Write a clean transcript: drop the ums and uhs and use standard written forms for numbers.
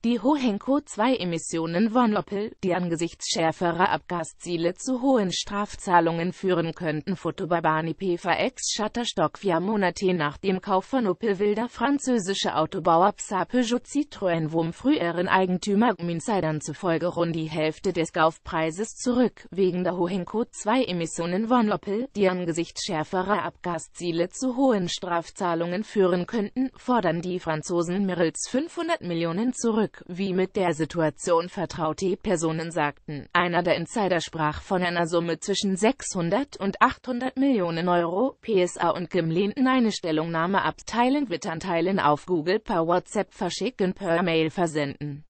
Die HoHenko-2-Emissionen von Opel, die angesichts schärferer Abgasziele zu hohen Strafzahlungen führen könnten. Foto bei Bani PVX-Shutterstock. 4 Monate nach dem Kauf von Opel will der französische Autobauer PSA Peugeot Citroën vom früheren Eigentümer Insidern zufolge rund die Hälfte des Kaufpreises zurück. Wegen der HoHenko-2-Emissionen von Opel, die angesichts schärferer Abgasziele zu hohen Strafzahlungen führen könnten, fordern die Franzosen mehr als 500 Millionen zurück, wie mit der Situation vertraute Personen sagten. Einer der Insider sprach von einer Summe zwischen 600 und 800 Millionen Euro. PSA und GIM lehnten eine Stellungnahme ab. Teilen, wittern, teilen, auf Google per WhatsApp verschicken, per Mail versenden.